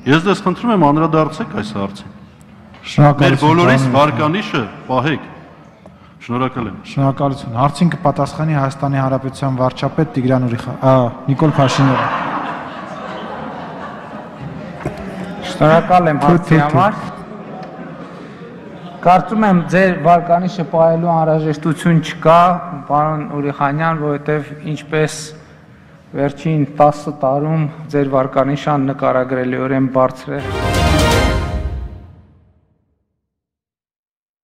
Ես դες խնդրում եմ անդրադարձեք այս հարցին։ Մեր Շնորհակալություն։ բոլորիս վարկանիշը պահեք։ Շնորհակալ եմ։ Շնորհակալություն։ Հարցին կպատասխանի Հայաստանի Հանրապետության վարչապետ Նիկոլ Փաշինյանը։ Շնորհակալ եմ հարցի համար։ Կարծում եմ ձեր վարկանիշը պահելու անհրաժեշտություն չկա, պարոն Ուրիխանյան, որովհետև ինչպես վերջին 10 տարում ձեր վարկանիշը աննկարագրելիորեն բարձր է։